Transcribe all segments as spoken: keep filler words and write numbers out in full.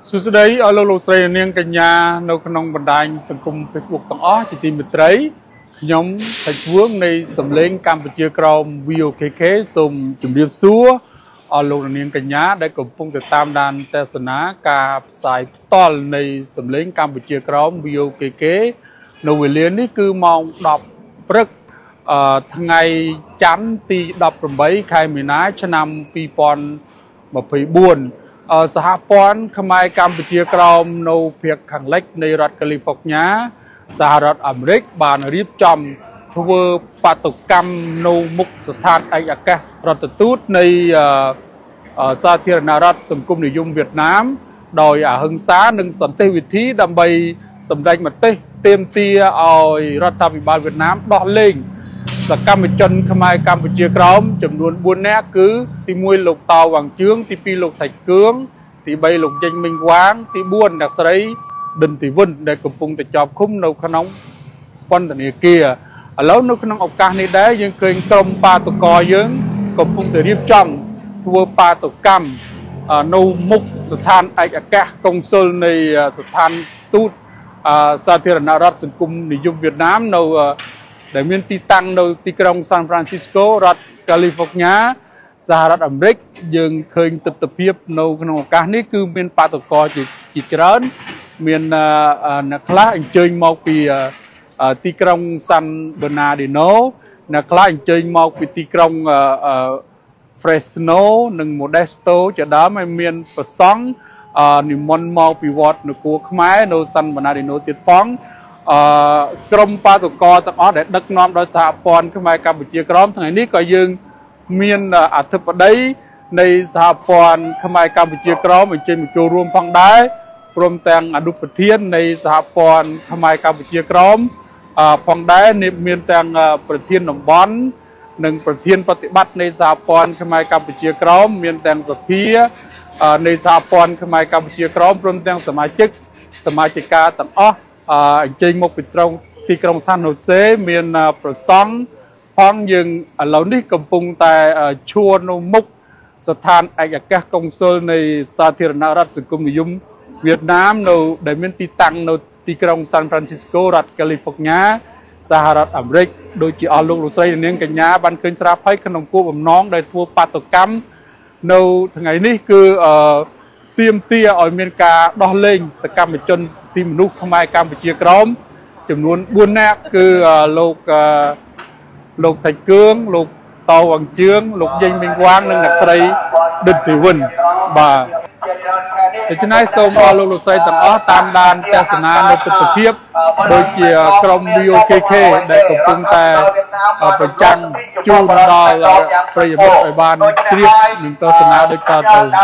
สุดท้ายเอาลูกใส่เนียงกันยาในขนมบันไดสังคมเฟซบุ๊กต่างอ้อจิตติมิตรย้อมใส่ช่วงในสำเร็จการปฏิกรรมวิวเคเคสมจุ่มเรียบซัวเอาลูกเนียงกันยาได้กลุ่มพงติดตามดันเทศนาการสายต้นในสำเร็จการปฏิกรรมวิวเคเคในเวลานี้คือมองดอกพฤกทั้งไงจันตีดอกประใบใครมีน้าชนำปีปอนมาผีบุญสหปอนขมายการปฏิกรรมในเพียงขังเล็กในรัฐแคลิฟอร์เนียสหรัฐอเมริกบานรีบจำทัวร์ปฏิกรรมในมุกสถานไอกแกรัฐตูดในสาธารณรัฐสังคมนิยมเวียดนามโดยอาหังษาหนึ่งสันติวิธีดำไปสำแดงมาเตะเต็มเตียเอารัฐบาลเวียดนามดอเล่งสกัมจนขมายการปฏิกรรมจำนวนบุญแน่คือที่มวยหลกเตาหวังเชื้องที่ปีหลกไถ่เกื้องที่ใบหลกเจงมิงวางที่บ้วนดักใสดินที่วุ่นได้กำปงแต่จอบคุ้มในขนมปนแต่เนียเกียแล้วในขนมอกการนี้ได้ยังเคยกลมปลาตะกอยังกำปงแต่เรียบจำทัวปลาตะกรรมในมุกสถานไอกแกกงโซลในสถานตูดสาธารณรัฐสังคมนิยมเวียดนามในได้มีที่ตั้งในที่กรุงซานฟรานซิสโกรัฐแคลิฟอร์เนียสหรัฐอเมริกยังเคยติดตะเพียบในขนมการนี้คือมีปลาตะกอจิตจิตเจริญมีนักล่าเจยมองปีที่กรุงซานเบอร์นาร์ดิโนนักล่าเจยมองปีที่กรุงเฟรสโนหนึ่งโมเดสโตจะได้ไม่มีประสงค์นิมนต์มองปีวอดในกัวขมายในซานเบอร์นาร์ดิโนติดฟ้องกรมปลาตะกอตั้งอ้อได้ดักน้อมโดยสหปอนขึ้นมาการบุจิกรมทั้งนี้ก็ยังมีอัฐปได้ในสหปอนขึ้นมาการบุจิกรมมันจะมีตัวรวมพังได้รวมแต่งอนุปเทียนในสหปอนขึ้นมาการบุจิกรมพังได้ในมีแต่งประเทียนหนองบอลหนึ่งประเทียนปฏิบัติในสหปอนขึ้นมาการบุจิกรมมีแต่งสเปียในสหปอนขึ้นมาการบุจิกรมรวมแต่งสมาชิกสมาชิกาตั้งอ้อเจงมกปิตรงที่กรุงซานโฮเซมีนประสงค์พ้องยังเหล่านี้กำปุงแต่ชวนมุกสถานไอกแกกงโซลในสาธารณรัฐสังคมนิยมเวียดนามในได้มีที่ตั้งในที่กรุงซานฟรานซิสโกรัฐแคลิฟอร์เนียสหรัฐอเมริกโดยจีออลูกลุไซเนียงกัญญาบันคืนสราภัยขนมกู้บน้องได้ทัวปาตกรรมในทั้งไงนี้คือเตรียมเตี้ยอเมริกาดอลเล่งสกัมจนทีมนุกขมายการปฏิกรมจำนวนบุญแน่คือโลกโลกไทยเกื้องโลกเตาวังเชื้องโลกยิงมิงวางนั่งหนักใส่ดินถือวันบ่าแต่ฉะนั้นส่งอลูกใส่ต่างอ้อตามดานเทศนาในปฏิเพียบโดยเกี่ยวกรมวิโอเคเคได้กำปงแต่ประจังจูนดอลประโยชน์ไปบ้านเรียบหนึ่งเทศนาโดยการเติม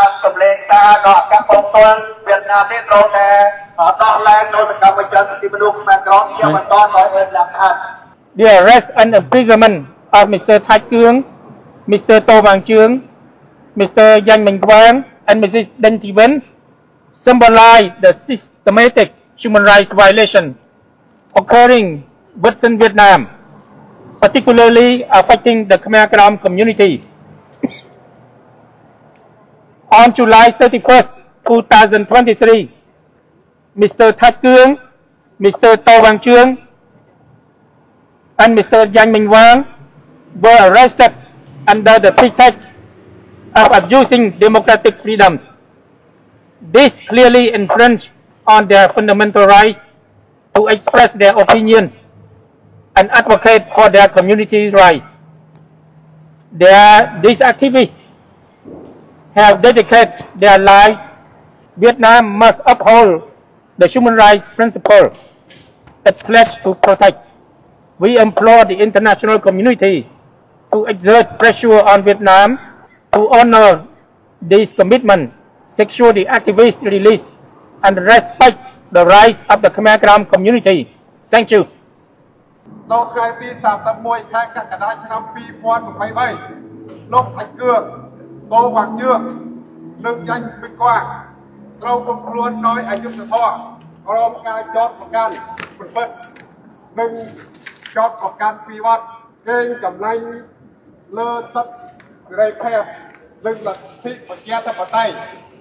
เวียดนามนี่โตแต่ตอนแรกโดนกรรมจันทร์ที่มนุษย์แม่กรองเกี่ยวกับตอนร้อยเอ็ดหลักพัน The arrest and imprisonment of Mister Thai Kuong, Mister To Wang Chương, Mister Yang Minh Quang, and Missus Deng Thị Vân symbolize the systematic human rights violation occurring within Vietnam, particularly affecting the Khmer Krom community. On July thirty-first, two thousand twenty-three, Mister Thach Kuong, Mister To Wang Chương, and Mister Yang Minh Quang were arrested under the pretext of abusing democratic freedoms. This clearly infringes on their fundamental rights to express their opinions and advocate for their community rights. Their, these activists have dedicated their lives. Vietnam must uphold the human rights principle it pledged to protect. We implore the international community to exert pressure on Vietnam to honor this commitment, secure the activists' release, and respect the rights of the Khmer Krom community. Thank you. នៅថ្ងៃទីសាមសិបមួយខែកក្កដាឆ្នាំពីរពាន់ยี่สิบสามលោកថៃគឿងតូវ៉ាងជឿងនិងយ៉ាញ់មីកួងត្រូវកំខ្លួនដោយអយុត្តិធម៌រងការចោទប្រកាន់ប្រព្រឹត្តនិងចោទប្រកាន់ពីវត្តកេងចម្លែងលើសិទ្ធិសេរីភាពនិងលទ្ធិប្រជាធិបតេយ្យ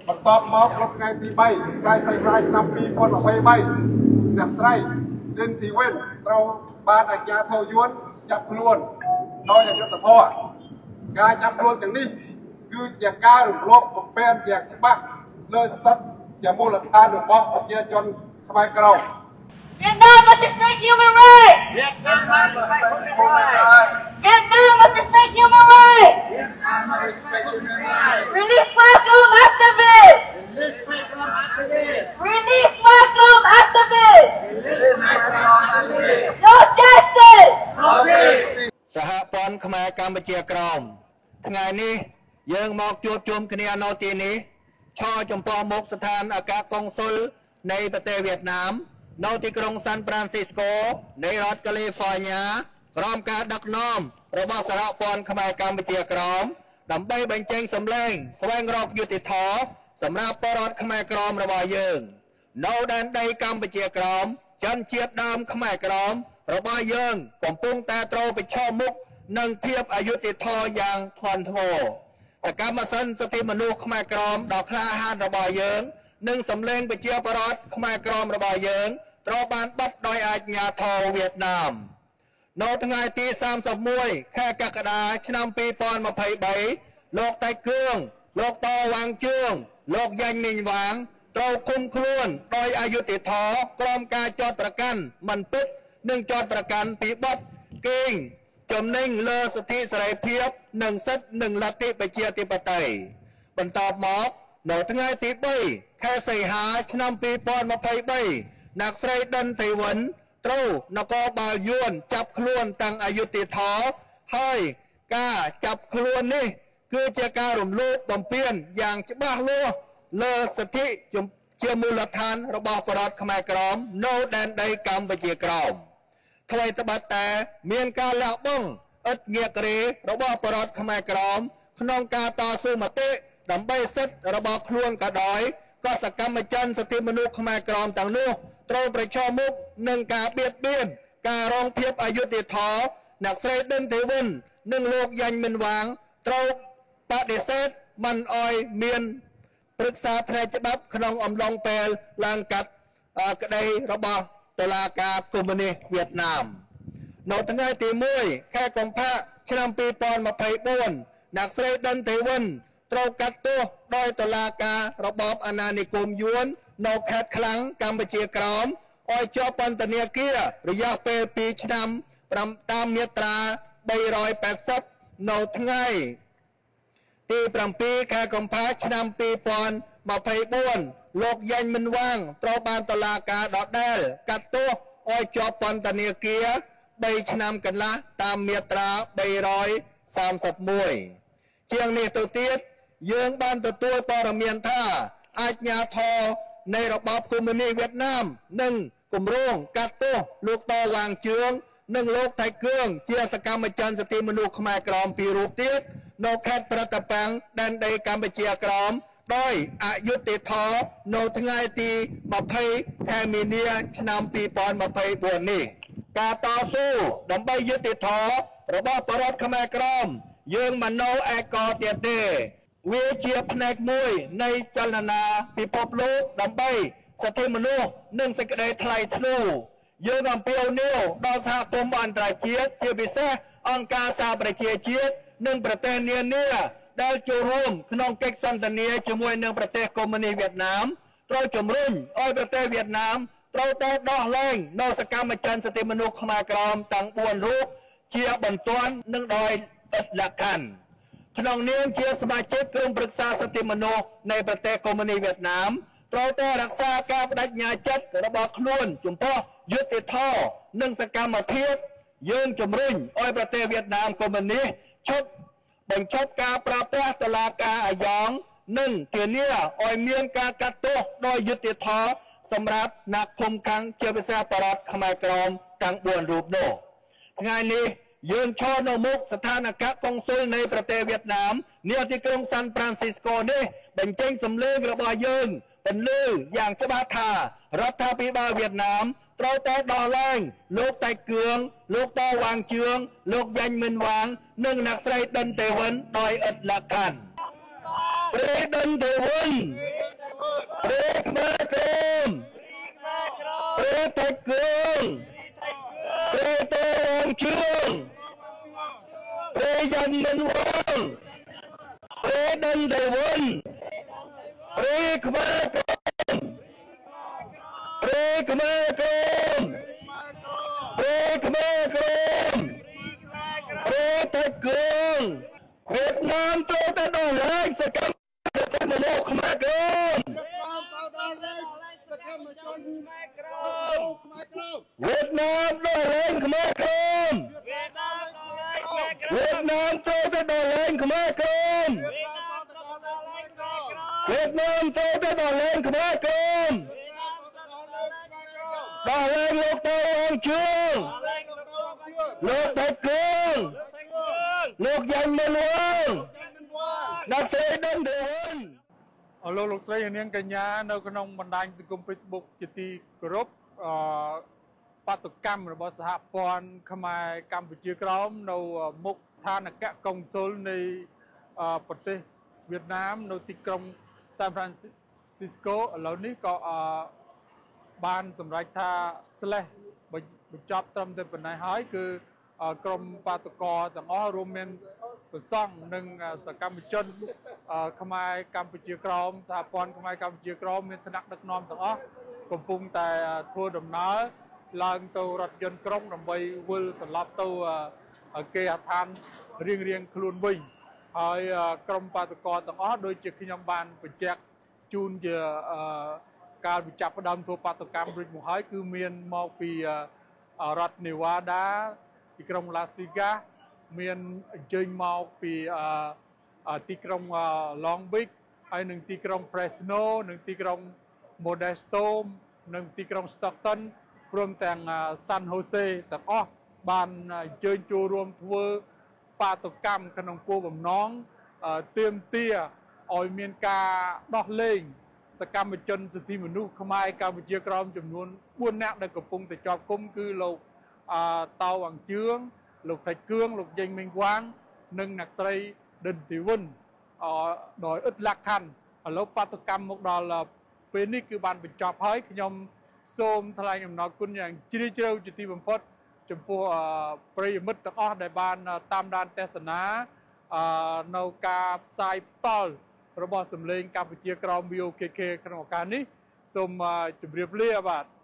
បន្ទាប់មកក្នុងថ្ងៃទីបីខែសីហាឆ្នាំពីរពាន់ยี่สิบสามអ្នកស្រីឌិនធីវិនត្រូវបានអាជ្ញាធរយួនចាប់ខ្លួនដោយអយុត្តិធម៌ការចាប់ខ្លួនទាំងនេះគឺជាការរំលោភបំពានយ៉ាងច្បាស់លើសិទ្ធិជាមូលដ្ឋានរបស់ប្រជាជនខ្មែរក្រម Vietnam must respect human rights. Vietnam must respect human rights. Vietnam must respect human rights. Vietnam must respect human rights. Release Wacom activists. Release Wacom activists. Release Wacom activists. Release Wacom activists. No justice. No peace. សហព័ន្ធខ្មែរកម្ពុជាក្រមថ្ងៃនេះយើងមកជួបជុំគ្នានៅទីនេះឈរចំពោះមុខស្ថានអគ្គកុងស៊ុលនៃប្រទេសវៀតណាមនៅទីក្រុងសាន់ហ្វ្រាន់ស៊ីស្កូនៃរដ្ឋកាលីហ្វ័រញ៉ាក្រោមការដឹកនាំរបស់សហព័ន្ធខ្មែរកម្ពុជាក្រមដើម្បីបញ្ចេញសម្លេងស្វែងរកយុត្តិធម៌សម្រាប់ពលរដ្ឋខ្មែរក្រមរបស់យើងនៅដែនដីកម្ពុជាក្រមជនជាតិដើមខ្មែរក្រមរបស់យើងកំពុងតែត្រូវប្រឈមមុខនឹងភាពអយុត្តិធម៌យ៉ាងធ្ងន់ធ្ងរសកម្មសិទ្ធិសិទ្ធិមនុស្សខ្មែរក្រមដ៏ក្លាហានរបស់យើងនិងសម្លេងប្រជាពលរដ្ឋខ្មែរក្រមរបស់យើងត្រូវបានបិទដោយអាជ្ញាធរវៀតណាមនៅថ្ងៃទីសាមសិបមួយខែកក្កដាឆ្នាំពីរពាន់ยี่สิบสามលោកតៃគឿងលោកតវ៉ាងជឿងលោកយ៉ាញ់មីងវ៉ាងត្រូវឃុំខ្លួនដោយអយុត្តិធម៌ក្រោមការចោទប្រកាន់មិនពិតនិងចោទប្រកាន់ពីបទកេងចំណេញលើសិទ្ធិសេរីភាពនិងសិទ្ធិនិងលទ្ធិប្រជាធិបតេយ្យបន្ទាប់មកនៅថ្ងៃទីបីខែសីហាឆ្នាំពីរពាន់ยี่สิบสามអ្នកស្រីដិនធីវិនត្រូវនគរបាលយួនចាប់ខ្លួនតាំងអយុត្តិធម៌ហើយការចាប់ខ្លួននេះគឺជាការរំលោភបំពានយ៉ាងច្បាស់លាស់លើសិទ្ធិជាមូលដ្ឋានរបស់ប្រជាជនខ្មែរក្រមនៅដែនដីកម្ពុជាក្រមថ្មីត្បិតតែមានការលះបង់ឥតងាករេរបស់ប្រជាជនខ្មែរក្រមក្នុងការតស៊ូមតិដើម្បីសិទ្ធិរបស់ខ្លួនក៏ដោយក៏សកម្មជនសិទ្ធិមនុស្សខ្មែរក្រមទាំងនោះត្រូវប្រឈមមុខនឹងការបៀតបៀនការរងភាពអយុត្តិធម៌អ្នកស្រីដិនធីវិននិងលោកយ៉ាញ់មីនវ៉ាងត្រូវបដិសេធមិនអោយមានព្រឹក្សាផ្នែកច្បាប់ក្នុងអំឡុងពេលឡើងកាត់ក្តីរបស់តុលាការកុម្មុយនីសវៀតណាមនៅថ្ងៃទីមួយខែកុម្ភៈឆ្នាំពីរពាន់ยี่สิบสี่អ្នកស្រីដិនធីវិនត្រូវកាត់ទោសដោយតុលាការរបបអាណានិគមយួននៅខេត្តខ្លាំងកម្ពុជាក្រោមឲ្យជាប់ពន្ធនាគាររយៈពេលពីរឆ្នាំតាមមាត្រាបីរយแปดสิบនៅថ្ងៃទីប្រាំពីរខែកុម្ភៈឆ្នាំពីរពាន់ยี่สิบสี่លោកយ៉ាញ់មិនវាងត្រូវបានតុលាការដដែលកាត់ទោសឲ្យជាប់ពន្ធនាគារបីឆ្នាំកន្លះតាមមាត្រាបីរយសាមសិបមួយជាងនេះទៅទៀតយើងបានទទួលព័ត៌មានថាអាជ្ញាធរនៃរបបកុម្មុយនីសវៀតណាមនិងគម្រោងកាត់ទោសលោកតវ៉ាងជឿងនិងលោកថៃគឿងជាសកម្មជនសិទ្ធិមនុស្សខ្មែរក្រមពីររូបទៀតនៅខេត្តប្រតាប៉ាំងដែនដីកម្ពុជាក្រមដោយអយុត្តិធម៌នៅថ្ងៃទីยี่สิบខែមីនាឆ្នាំពីរពាន់ยี่สิบสี่នេះការតស៊ូដើម្បីយុត្តិធម៌របស់ប្រជាជនខ្មែរក្រមយើងមិននៅឯកោទៀតទេវាជាផ្នែកមួយនៃចលនាពិភពលោកដើម្បីសិទ្ធិមនុស្សនិងសេចក្តីថ្លៃថ្នូរយើងអំពាវនាវដល់សហគមន៍អន្តរជាតិជាពិសេសអង្គការសហប្រជាជាតិនិងប្រទេសនានាដែលចូលរួមក្នុងកិច្ចសន្ទនាជាមួយនឹងប្រទេសកុម្មុយនីសវៀតណាមត្រូវជំរុញឲ្យប្រទេសវៀតណាមត្រូវតែដោះលែងនៅសកម្មជនសិទ្ធិមនុស្សខ្មែរក្រមទាំងបួនរូបជាបន្ទាន់និងដោយឥតលក្ខខណ្ឌក្នុងនាមជាសមាជិកក្រុមប្រឹក្សាសិទ្ធិមនុស្សនៃប្រទេសកុម្មុយនីសវៀតណាមត្រូវតែរក្សាការបដិញ្ញាចិត្តរបស់ខ្លួនចំពោះយុត្តិធម៌និងសកម្មភាពយើងជំរុញឲ្យប្រទេសវៀតណាមកុម្មុយនីសឈប់បញ្ឈប់ការប្រើប្រាស់តុលាការអាយ៉ងនិងធានាឲ្យមានការកាត់ទោសដោយយុត្តិធម៌សម្រាប់អ្នកឃុំឃាំងជាពិសេសបរតខ្មែរក្រមទាំងបួនរូបនោះថ្ងៃនេះយើងឈរនៅមុខស្ថានអគ្គកុងស៊ុលនៃប្រទេសវៀតណាមនាទីក្រុងសាន់ហ្វ្រាន់ស៊ីស្កូនេះបញ្ចេញសម្លេងរបស់យើងពន្លឺយ៉ាងច្បាស់ថារដ្ឋាភិបាលវៀតណាមត្រូវតែដោះលែងលោកតៃគឿងលោកតវ៉ាងជឿងលោកយ៉ាញ់មិនវាងនិងអ្នកស្រីដិនទេវិនដោយឥតលក្ខខណ្ឌព្រះដិនទេវិនព្រៃខ្មែរក្រមព្រៃតៃគឿងព្រៃតេងជឿងព្រៃយ៉ាន់មិនវងព្រៃដិនដៃវុនព្រៃខ្មែរក្រមព្រៃខ្មែរក្រមព្រៃខ្មែរក្រមព្រៃតៃគឿងវៀតណាមត្រូវតែដោះលែងសកម្មជនមនុស្សខ្មែរក្រមវៀតណាមដោះលែងខ្មែរក្រមវៀតណាមត្រូវតែដោះលែងខ្មែរក្រមវៀតណាមត្រូវតែដោះលែងខ្មែរក្រមដោះលែងលោកតៅអងជឿងលោកតៃគឿងលោកយ៉ាន់មិនវងអ្នកស្រីដិនទេវុនអរលោកលោកស្រីនាងកញ្ញានៅក្នុងបណ្ដាញសង្គម Facebook ជាទីគោរពអឺបាតុកម្មរបស់សហព័ន្ធខ្មែរកម្ពុជាក្រោមនៅមុខឋានអគ្គកុងស៊ុលនៃប្រទេសវៀតណាមនៅទីក្រុង San Francisco ឥឡូវនេះក៏បានសម្រេចថា slash បញ្ចប់ត្រឹមតែប៉ុណ្ណេះហើយគឺក្រុមបាតុករទាំងអស់រួមមានប្រសង់និងសកម្មជនខ្មែរកម្ពុជាក្រោមសហព័ន្ធខ្មែរកម្ពុជាក្រោមមានឋានៈដឹកនាំទាំងអស់កំពុងតែធ្វើដំណើរឡើងទៅរថយន្តក្រុងដើម្បីវិលត្រឡប់ទៅគេហដ្ឋានរៀងរៀងខ្លួនវិញហើយក្រុមបាតុករទាំងអស់ដូចជាខ្ញុំបានបញ្ជាក់ជូនជាការបញ្ចប់ផ្ដើមធ្វើបាតុកម្មរួចមកហើយគឺមានមកពីរដ្ឋ Nevada ទីក្រុង Las Vegas មានអញ្ជើញមកពីទីក្រុង Long Beach ហើយនិងទីក្រុង Fresno និងទីក្រុង Modesto និងទីក្រុង Stockton ព្រមទាំង San Jose ទាំងអស់បានអញ្ជើញចូលរួមធ្វើបាតុកម្មក្នុងគោលបំណងទាមទារឲ្យមានការដោះលែងសកម្មជនសិទ្ធិមនុស្សខ្មែរកម្ពុជាក្រោមចំនួនបួននាក់ដែលកំពុងតែជាប់ឃុំគឺលោកតៅអង្ជឿងលោកថៃគឿងលោកយេងមេងវ៉ាងនិងអ្នកស្រីដិនទីវុនដោយឥតលក្ខខណ្ឌឥឡូវបាតុកម្មមកដល់ពេលនេះគឺបានបញ្ចប់ហើយខ្ញុំសូមថ្លែងអំណរគុណយ៉ាងជ្រាលជ្រៅជាទីបំផុតចំពោះប្រិយមិត្តទាំងអស់ដែលបានតាមដានទស្សនានៅការផ្សាយផ្ទាល់របស់សម្លេងកម្ពុជាក្រោម វី អូ កេ កេ ក្នុងឱកាសនេះសូមជម្រាបលាបាទ